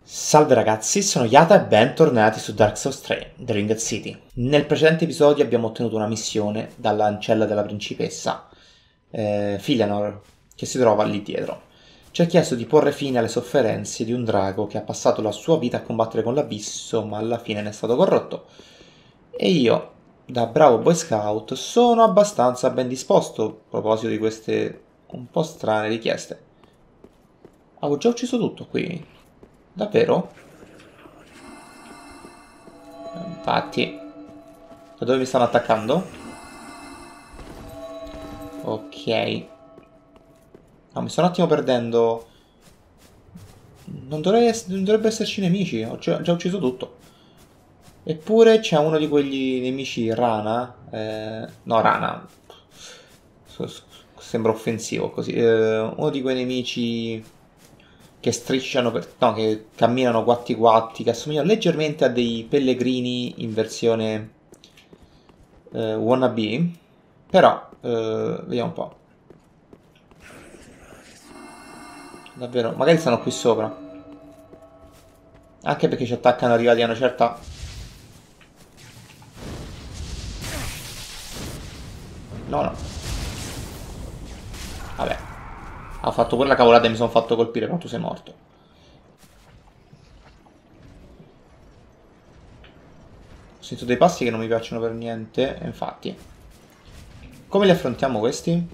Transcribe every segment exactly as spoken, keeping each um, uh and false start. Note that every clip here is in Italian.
Salve ragazzi, sono Yata e bentornati su Dark Souls tre, The Ringed City. Nel precedente episodio abbiamo ottenuto una missione dall'ancella della principessa, eh, Filianor, che si trova lì dietro. Ci ha chiesto di porre fine alle sofferenze di un drago che ha passato la sua vita a combattere con l'abisso, ma alla fine ne è stato corrotto. E io, da bravo boy scout, sono abbastanza ben disposto a proposito di queste un po' strane richieste. Avevo già ucciso tutto qui? Davvero? Infatti. Da dove mi stanno attaccando? Ok. No, mi sto un attimo perdendo. Non, dovrei ess- non dovrebbero esserci nemici. Ho già, già ucciso tutto. Eppure c'è uno di quegli nemici rana. Eh, no, rana. S- s- Sembra offensivo così. Eh, uno di quei nemici che strisciano per... no, che camminano quatti quatti, che assomigliano leggermente a dei pellegrini in versione eh, wannabe, però eh, vediamo un po'. Davvero, magari stanno qui sopra. Anche perché ci attaccano arrivati a una certa... No, no. Vabbè. Ha fatto quella cavolata e mi sono fatto colpire, però tu sei morto. Ho sentito dei passi che non mi piacciono per niente, infatti. Come li affrontiamo questi?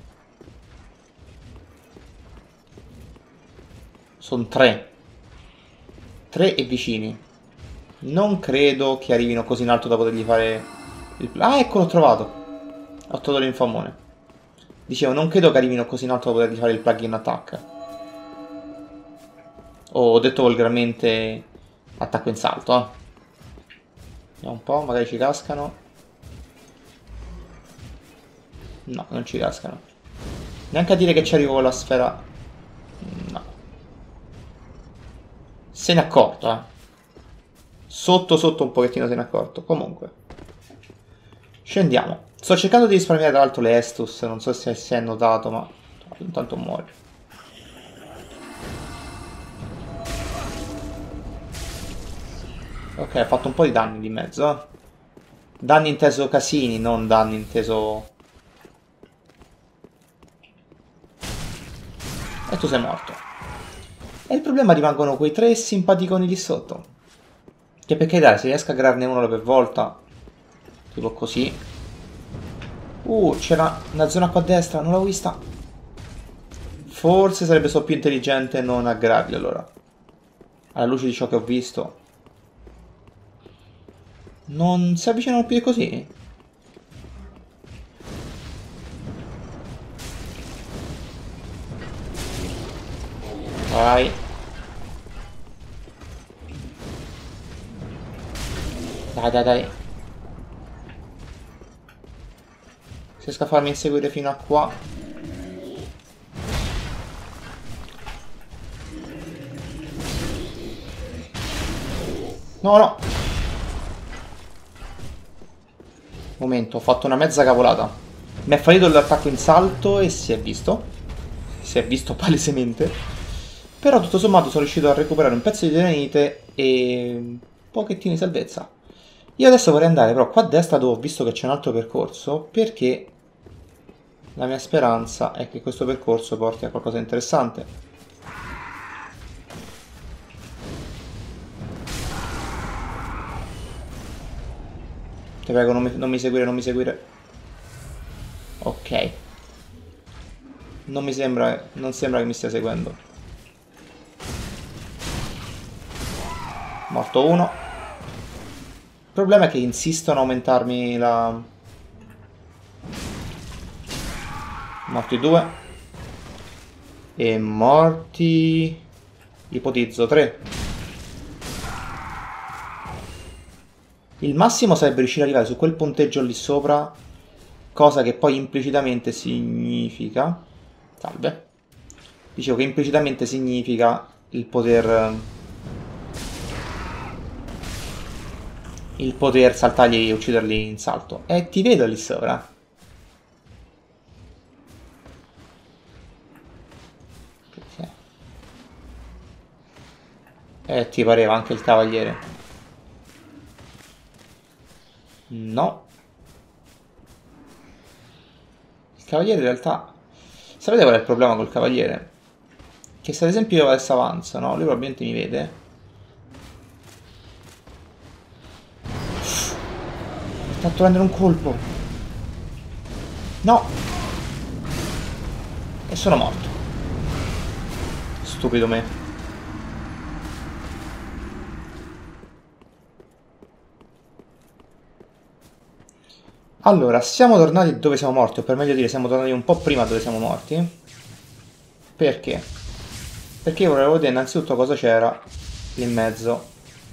Sono tre. Tre e vicini. Non credo che arrivino così in alto da potergli fare... Il... Ah, ecco, l'ho trovato. Ho trovato l'infamone. Dicevo, non credo che arrivino così in alto da potergli fare il plugin attack. O ho detto volgarmente attacco in salto, eh. Vediamo un po', magari ci cascano. No, non ci cascano. Neanche a dire che ci arrivo con la sfera. No. Se ne è accorto, eh. Sotto sotto un pochettino se ne è accorto. Comunque. Scendiamo. Sto cercando di risparmiare tra l'altro le Estus. Non so se si è notato, ma intanto muore. Ok, ha fatto un po' di danni di mezzo, eh. Danni inteso casini, non danni inteso... E tu sei morto. E il problema rimangono quei tre simpaticoni lì sotto. Che perché dai, se riesco a grarne uno per volta, tipo così. Uh, c'era una zona qua a destra, non l'avevo vista. Forse sarebbe stato più intelligente non aggrarli allora. Alla luce di ciò che ho visto. Non si avvicinano più di così? Vai. Dai, dai, dai. Se riesco a farmi inseguire fino a qua. No, no. Momento, ho fatto una mezza cavolata. Mi è fallito l'attacco in salto e si è visto. Si è visto palesemente. Però tutto sommato sono riuscito a recuperare un pezzo di titanite e un pochettino di salvezza. Io adesso vorrei andare però qua a destra dove ho visto che c'è un altro percorso, perché la mia speranza è che questo percorso porti a qualcosa di interessante. Ti prego, non mi, non mi seguire, non mi seguire. Ok. Non mi sembra, non sembra che mi stia seguendo. Morto uno. Il problema è che insistono a aumentarmi la... Morti due. E morti... Ipotizzo tre. Il massimo sarebbe riuscire ad arrivare su quel punteggio lì sopra, cosa che poi implicitamente significa... Salve. Dicevo che implicitamente significa il poter... Il poter saltargli e ucciderli in salto. E ti vedo lì sopra. Eh, ti pareva anche il cavaliere. No. Il cavaliere in realtà... Sapete qual è il problema col cavaliere? Che se ad esempio io adesso avanzo, no? Lui probabilmente mi vede. Mi sta prendere un colpo. No. E sono morto. Stupido me. Allora, siamo tornati dove siamo morti, o per meglio dire, siamo tornati un po' prima dove siamo morti. Perché? Perché io volevo vedere innanzitutto cosa c'era lì in mezzo.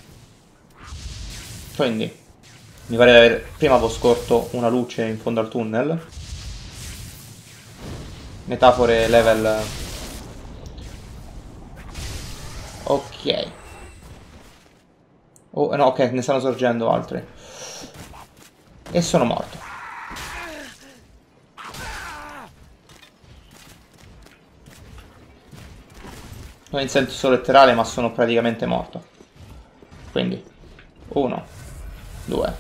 Quindi, mi pare di aver... Prima avevo scorto una luce in fondo al tunnel. Metafore level... Ok. Oh, no, ok, ne stanno sorgendo altri. E sono morto. Non in senso letterale, ma sono praticamente morto. Quindi, uno, due.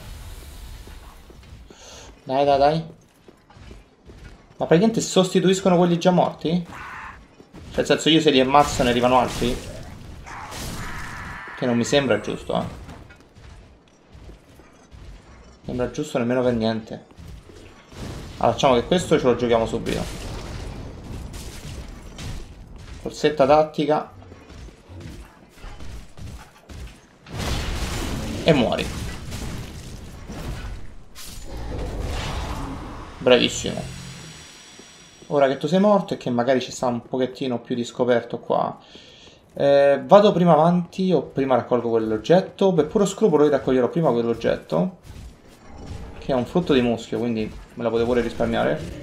Dai, dai, dai. Ma praticamente sostituiscono quelli già morti? Cioè, nel senso, io se li ammazzo ne arrivano altri? Che non mi sembra giusto, eh. Sembra giusto nemmeno per niente. Allora, facciamo che questo ce lo giochiamo subito. Corsetta tattica. E muori. Bravissimo. Ora che tu sei morto e che magari ci sta un pochettino più di scoperto qua. Eh, vado prima avanti o prima raccolgo quell'oggetto? Per puro scrupolo io raccoglierò prima quell'oggetto, che è un frutto di muschio, quindi me la potevo pure risparmiare.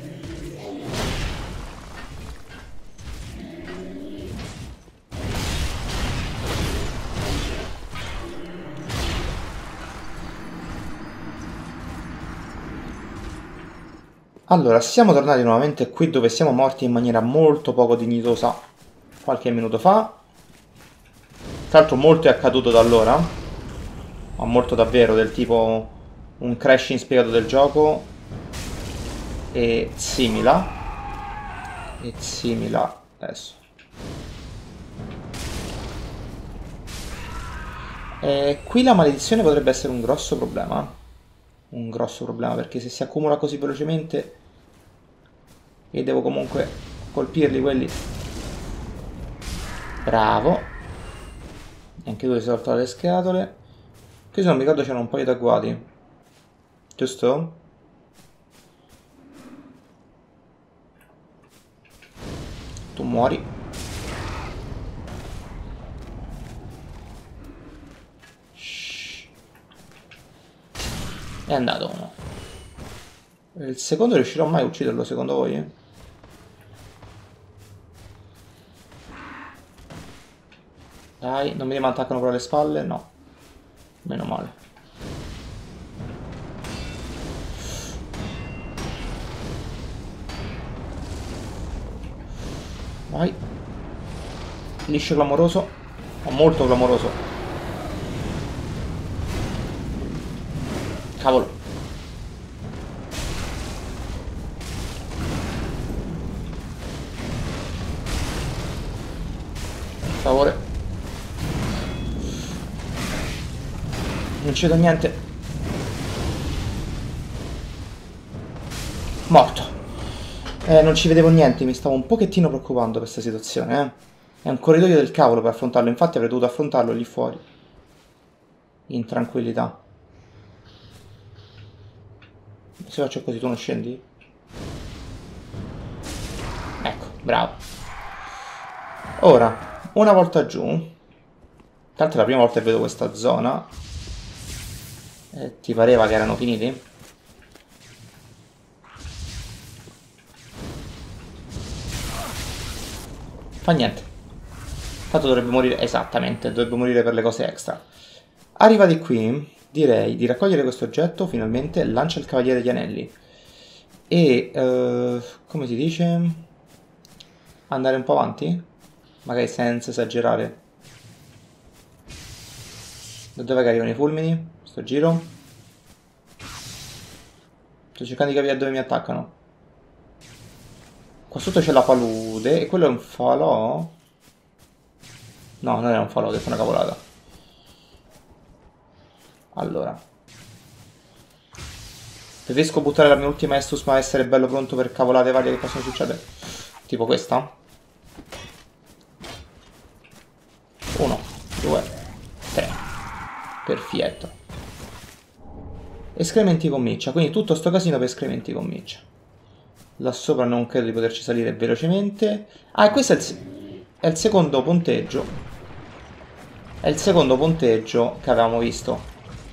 Allora, siamo tornati nuovamente qui dove siamo morti in maniera molto poco dignitosa qualche minuto fa. Tra l'altro molto è accaduto da allora, ma molto davvero, del tipo un crash inspiegato del gioco e simila. E simila adesso. E qui la maledizione potrebbe essere un grosso problema. Un grosso problema, perché se si accumula così velocemente e devo comunque colpirli quelli. Bravo. Anche tu hai saltato le scatole. Qui se non mi ricordo c'erano un paio di agguati. Giusto? Tu muori. Shhh. È andato uno. Il secondo riuscirò mai a ucciderlo secondo voi? Dai, non mi attaccano però le spalle? No. Meno male. Vai. Liscio clamoroso. O molto clamoroso. Cavolo. Per favore. Non ci vedo niente. Morto. Eh, non ci vedevo niente, mi stavo un pochettino preoccupando per questa situazione, eh. È un corridoio del cavolo per affrontarlo, infatti avrei dovuto affrontarlo lì fuori. In tranquillità. Se faccio così tu non scendi? Ecco, bravo. Ora, una volta giù. Tanto è la prima volta che vedo questa zona. Eh, ti pareva che erano finiti? Fa niente. Tanto dovrebbe morire, esattamente, dovrebbe morire per le cose extra. Arrivati qui, direi di raccogliere questo oggetto, finalmente, lancia il Cavaliere degli Anelli. E, uh, come si dice? Andare un po' avanti? Magari senza esagerare. Da dove che arrivano i fulmini? Sto giro. Sto cercando di capire dove mi attaccano. Qua sotto c'è la palude. E quello è un falò? No, non è un falò, ho detto una cavolata. Allora. Preferisco buttare la mia ultima Estus ma essere bello pronto per cavolate varie che possono succedere. Tipo questa. Uno, due, tre. Perfetto. Escrementi con miccia. Quindi tutto sto casino per escrementi con miccia. Là sopra non credo di poterci salire velocemente. Ah, e questo è il, è il secondo ponteggio. È il secondo ponteggio che avevamo visto.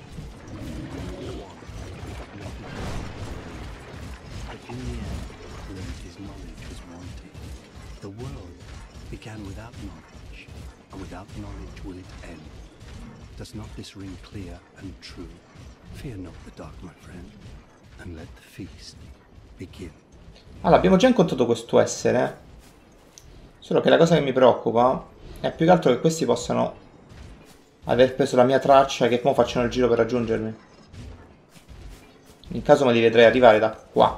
Does not this ring clear and true? Fear not the dark, my friend, and let the feast begin. Allora, abbiamo già incontrato questo essere. Solo che la cosa che mi preoccupa è più che altro che questi possano aver preso la mia traccia e che poi facciano il giro per raggiungermi. In caso me li vedrei arrivare da qua.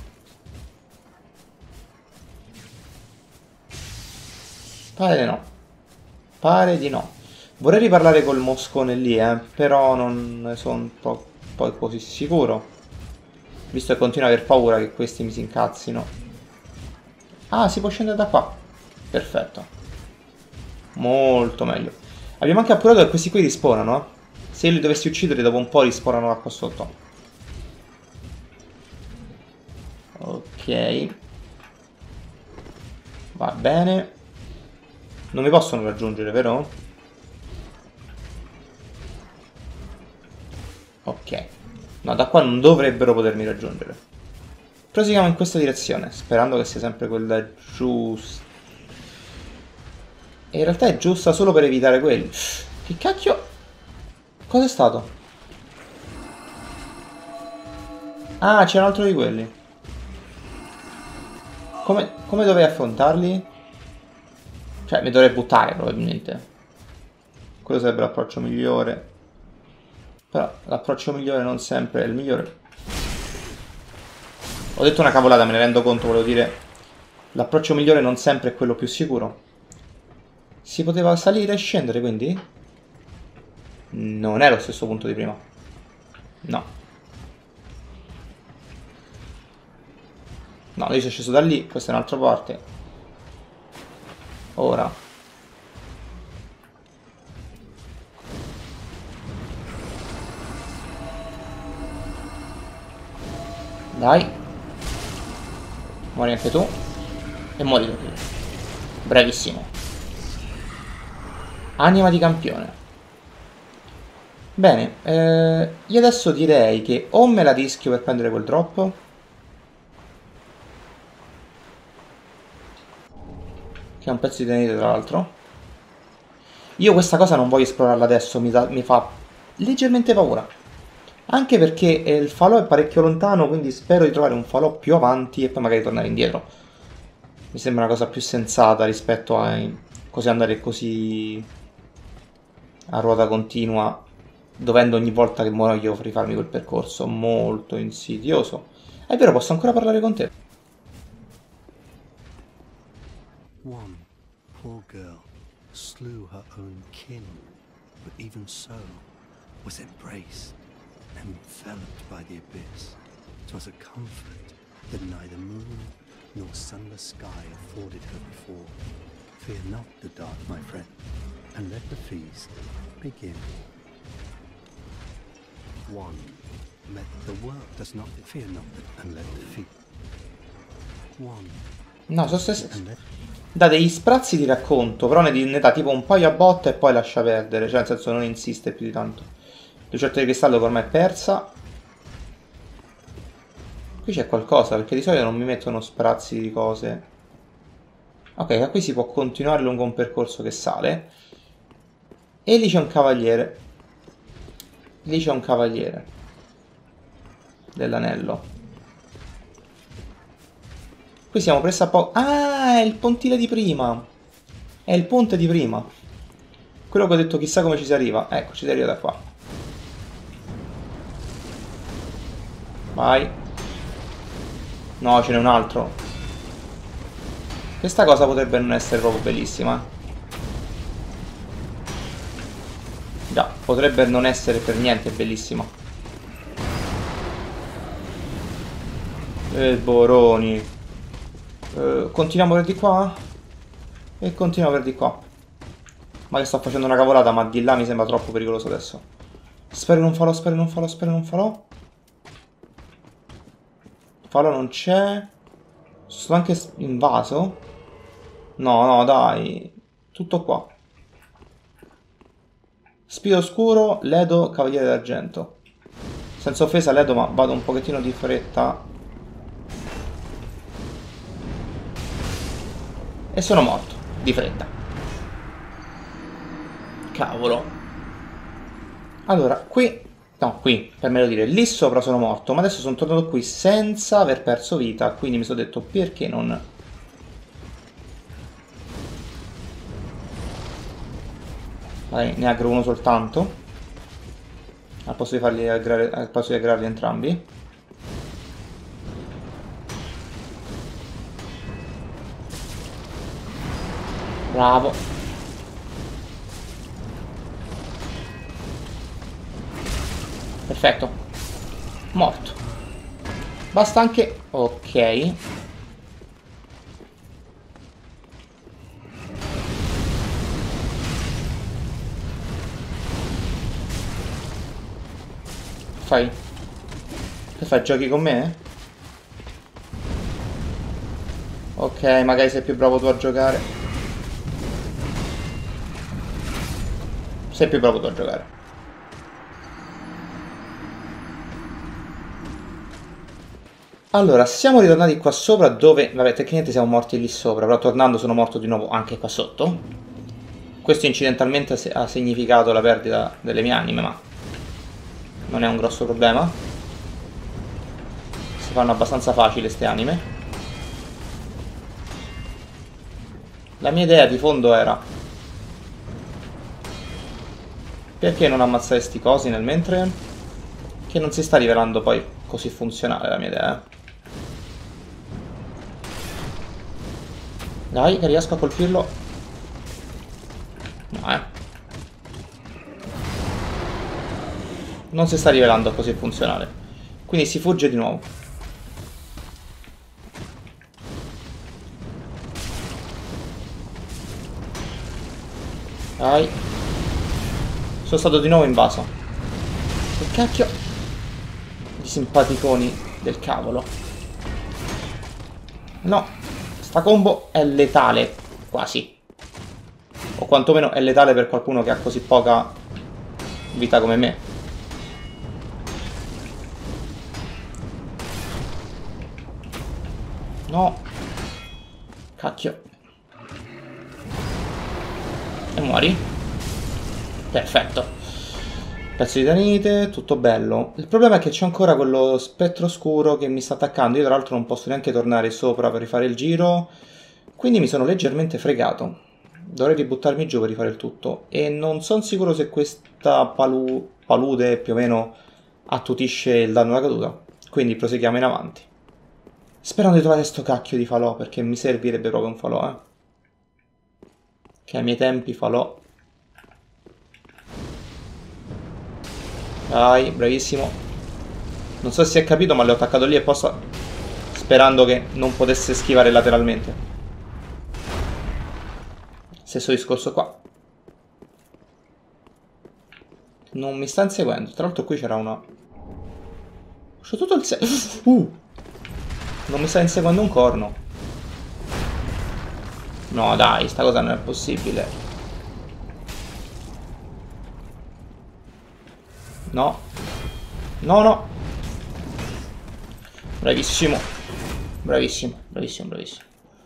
Pare di no. Pare di no. Vorrei riparlare col moscone lì, eh, però non ne sono un po' poi così sicuro. Visto che continuo ad aver paura che questi mi si incazzino. Ah, si può scendere da qua. Perfetto. Molto meglio. Abbiamo anche appurato che questi qui rispawnano, eh. Se io li dovessi uccidere dopo un po' rispawnano da qua sotto. Ok. Va bene. Non mi possono raggiungere, vero? Ok. No, da qua non dovrebbero potermi raggiungere. Proseguiamo in questa direzione, sperando che sia sempre quella giusta. E in realtà è giusta solo per evitare quelli. Che cacchio? Cos'è stato? Ah, c'è un altro di quelli. Come, come dovrei affrontarli? Cioè, mi dovrei buttare probabilmente. Quello sarebbe l'approccio migliore. Però l'approccio migliore non sempre è il migliore. Ho detto una cavolata, me ne rendo conto, volevo dire. L'approccio migliore non sempre è quello più sicuro. Si poteva salire e scendere, quindi? Non è lo stesso punto di prima. No. No, io sono sceso da lì, questa è un'altra parte. Ora. Dai. Muori anche tu. E muori tu. Bravissimo. Anima di campione. Bene, eh, io adesso direi che o me la rischio per prendere quel drop, che è un pezzo di tenete tra l'altro. Io questa cosa non voglio esplorarla adesso, mi, da, mi fa leggermente paura. Anche perché il falò è parecchio lontano, quindi spero di trovare un falò più avanti e poi magari tornare indietro. Mi sembra una cosa più sensata rispetto a così andare così a ruota continua, dovendo ogni volta che muoio rifarmi quel percorso. Molto insidioso. È vero, posso ancora parlare con te. One poor girl slew her own kin, but even so was embraced, enveloped by the abyss. 'Twas a comfort that neither moon nor sunless sky afforded her before. Fear not the dark, my friend, and let the feast begin. One met the world does not fear not and let the feast. One. No, sono stesse... dà degli sprazzi di racconto, però ne, ne dà tipo un paio a botte e poi lascia perdere, cioè nel senso non insiste più di tanto. Lucertola di cristallo che ormai è persa. Qui c'è qualcosa, perché di solito non mi mettono sprazzi di cose. Ok, da qui si può continuare lungo un percorso che sale. E lì c'è un cavaliere. Lì c'è un cavaliere dell'anello. Qui siamo presso a poco... Ah, è il pontile di prima. È il ponte di prima. Quello che ho detto, chissà come ci si arriva. Ecco, ci si arriva da qua. Vai. No, ce n'è un altro. Questa cosa potrebbe non essere proprio bellissima. Già, potrebbe non essere per niente bellissima. Eh, boroni. Eh, continuiamo per di qua? E continuiamo per di qua. Ma che sto facendo una cavolata, ma di là mi sembra troppo pericoloso adesso. Spero non falò, spero non falò, spero non falò. Falò non c'è. Sono anche invaso. No, no, dai. Tutto qua. Spio oscuro, Ledo, Cavaliere d'Argento. Senza offesa Ledo, ma vado un pochettino di fretta. E sono morto, di fretta. Cavolo. Allora, qui... No, qui, per meglio dire, lì sopra sono morto, ma adesso sono tornato qui senza aver perso vita, quindi mi sono detto perché non... Vai, ne aggro uno soltanto. Al posto di farli aggrare, al posto di aggrarli entrambi. Bravo. Perfetto. Morto. Basta anche... Ok. Fai. Che fai? Giochi con me? Ok, magari sei più bravo tu a giocare. Sei più bravo tu a giocare. Allora, siamo ritornati qua sopra dove... Vabbè, tecnicamente siamo morti lì sopra, però tornando sono morto di nuovo anche qua sotto. Questo incidentalmente ha significato la perdita delle mie anime, ma non è un grosso problema. Si fanno abbastanza facili ste anime. La mia idea di fondo era: perché non ammazzare sti cosi nel mentre? Che non si sta rivelando poi così funzionale la mia idea, eh. Dai, che riesco a colpirlo. No, eh. Non si sta rivelando così funzionale. Quindi si fugge di nuovo. Dai. Sono stato di nuovo invaso. Che cacchio di simpaticoni del cavolo. No. Sta combo è letale. Quasi. O quantomeno è letale per qualcuno che ha così poca vita come me. No. Cacchio. E muori. Perfetto. Pezzo di danite, tutto bello. Il problema è che c'è ancora quello spettro scuro che mi sta attaccando. Io tra l'altro non posso neanche tornare sopra per rifare il giro. Quindi mi sono leggermente fregato. Dovrei ributtarmi giù per rifare il tutto. E non sono sicuro se questa palu palude più o meno attutisce il danno da caduta. Quindi proseguiamo in avanti. Sperando di trovare sto cacchio di falò, perché mi servirebbe proprio un falò, eh. Che ai miei tempi falò. Dai, bravissimo. Non so se si è capito, ma le ho attaccato lì e posso... Sperando che non potesse schivare lateralmente. Stesso discorso qua. Non mi sta inseguendo. Tra l'altro qui c'era una... C'ho tutto il... Se... Uh! Non mi sta inseguendo un corno. No, dai, sta cosa non è possibile. No. No, no. Bravissimo. Bravissimo, bravissimo, bravissimo.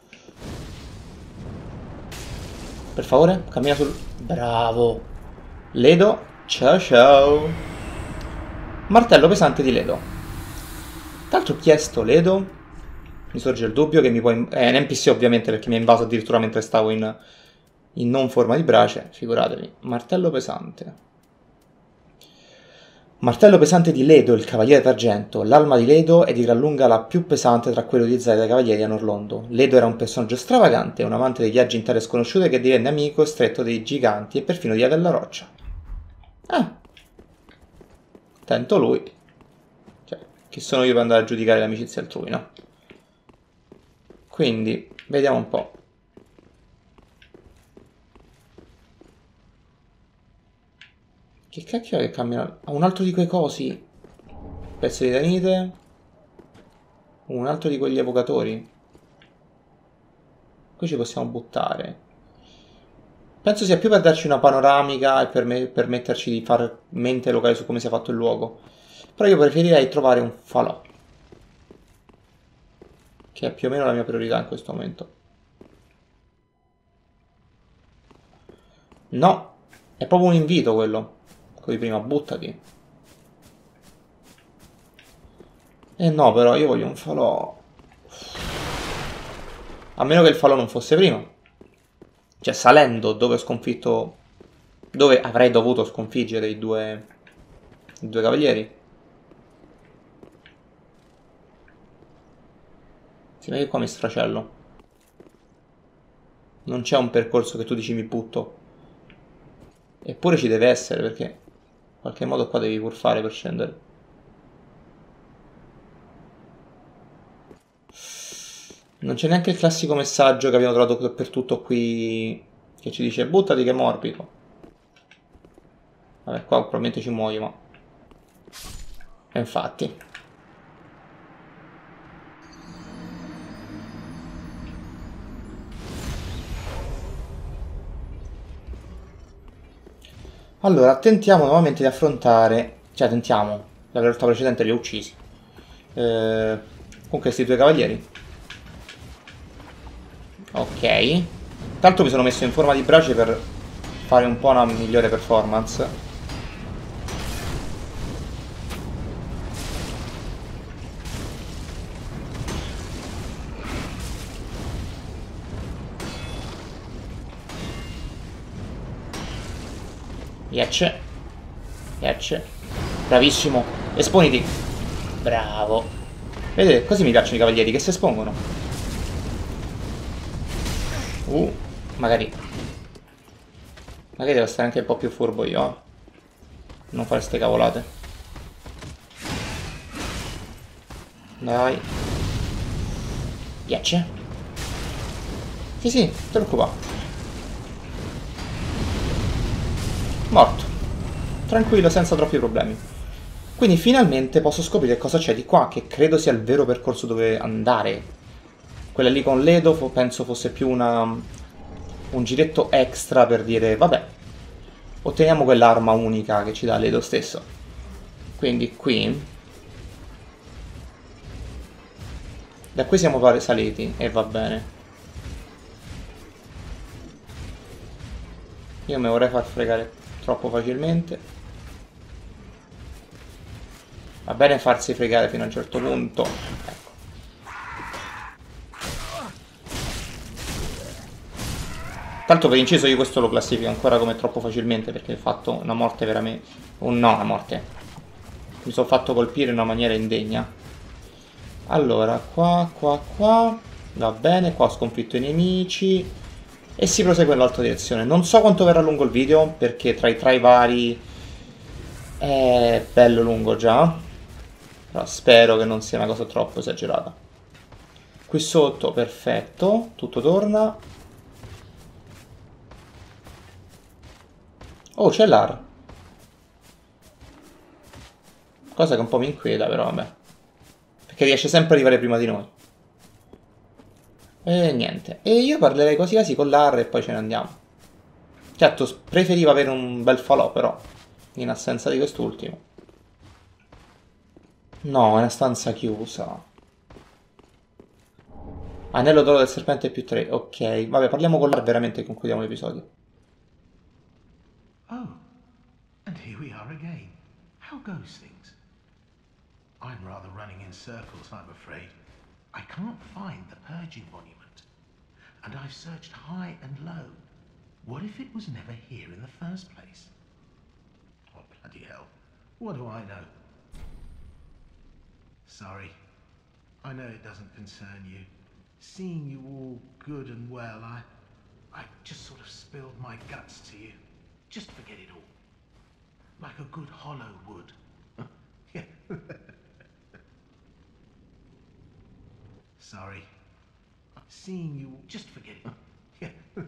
Per favore, cammina sul... Bravo. Ledo. Ciao, ciao. Martello pesante di Ledo. Tra l'altro ho chiesto Ledo... Mi sorge il dubbio che mi può... È un N P C ovviamente, perché mi ha invaso addirittura mentre stavo in, in non forma di brace, figuratevi. Martello pesante. Martello pesante di Ledo, il cavaliere d'argento. L'alma di Ledo è di gran lunga la più pesante tra quelle utilizzate dai cavalieri a Norlondo. Ledo era un personaggio stravagante, un amante dei viaggi in terre sconosciute che divenne amico stretto dei giganti e perfino di Ave la Roccia. Ah, attento lui. Cioè, chi sono io per andare a giudicare l'amicizia altrui, no? Quindi, vediamo un po'. Che cacchio è che cambia? Ha un altro di quei cosi. Pezzo di danite. Un altro di quegli evocatori. Qui ci possiamo buttare. Penso sia più per darci una panoramica e per me permetterci di far mente locale su come sia fatto il luogo. Però io preferirei trovare un falò. Che è più o meno la mia priorità in questo momento. No, è proprio un invito quello. Quello di prima, buttati. Eh no, però io voglio un falò. A meno che il falò non fosse prima. Cioè, salendo dove ho sconfitto... Dove avrei dovuto sconfiggere i due... I due cavalieri. Si vede che qua mi sfracello. Non c'è un percorso che tu dici mi butto. Eppure ci deve essere, perché... In qualche modo qua devi pur fare per scendere. Non c'è neanche il classico messaggio che abbiamo trovato dappertutto qui, che ci dice buttati che è morbido. Vabbè, qua probabilmente ci muoio, ma... E infatti. Allora, tentiamo nuovamente di affrontare... Cioè, tentiamo. La volta precedente li ho uccisi. Eh, con questi due cavalieri. Ok. Tanto mi sono messo in forma di brace per fare un po' una migliore performance. Yetch. Yetch. Bravissimo. Esponiti. Bravo. Vedete, così mi piacciono i cavalieri che si espongono. Uh, magari. Magari devo stare anche un po' più furbo io, eh. Non fare ste cavolate. Dai. Yetch. Sì, sì, non ti preoccupare. Morto. Tranquillo, senza troppi problemi. Quindi finalmente posso scoprire cosa c'è di qua, che credo sia il vero percorso dove andare. Quella lì con Ledo penso fosse più una... un giretto extra per dire, vabbè, otteniamo quell'arma unica che ci dà Ledo stesso. Quindi qui... Da qui siamo saliti, e va bene. Io mi vorrei far fregare troppo facilmente. Va bene farsi fregare fino a un certo punto. Ecco. Tanto per inciso io questo lo classifico ancora come troppo facilmente, perché ho fatto una morte veramente... Un no, una morte. Mi sono fatto colpire in una maniera indegna. Allora, qua, qua, qua. Va bene, qua ho sconfitto i nemici. E si prosegue nell'altra direzione. Non so quanto verrà lungo il video, perché tra i, tra i vari è bello lungo già. Però spero che non sia una cosa troppo esagerata. Qui sotto, perfetto. Tutto torna. Oh, c'è l'Ar. Cosa che un po' mi inquieta, però vabbè. Perché riesce sempre ad arrivare prima di noi. E niente. E io parlerei quasi quasi con l'A R e poi ce ne andiamo. Certo, preferivo avere un bel falò, però. In assenza di quest'ultimo. No, è una stanza chiusa. Anello d'oro del serpente più tre. Ok, vabbè, parliamo con l'A R veramente e concludiamo l'episodio. Oh, and here we are again. How goes things? I'm rather running in circles, I'm afraid. I can't find the purging monument, and I've searched high and low. What if it was never here in the first place? Oh, bloody hell. What do I know? Sorry. I know it doesn't concern you. Seeing you all good and well, I... I just sort of spilled my guts to you. Just forget it all. Like a good hollow would. Yeah. Sorry. Seeing you... Just forget it. Yeah.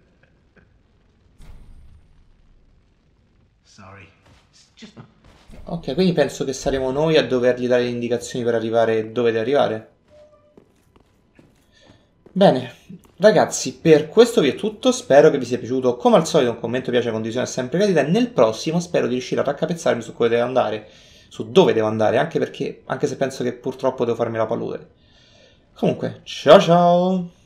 Sorry. Just... Ok, quindi penso che saremo noi a dovergli dare le indicazioni per arrivare dove deve arrivare. Bene, ragazzi, per questo vi è tutto. Spero che vi sia piaciuto. Come al solito un commento, piace, condivisione è sempre gradita. E nel prossimo spero di riuscire a raccapezzarmi su dove devo andare. Su dove devo andare, anche perché, anche se penso che purtroppo devo farmi la palude. Comunque, ciao ciao!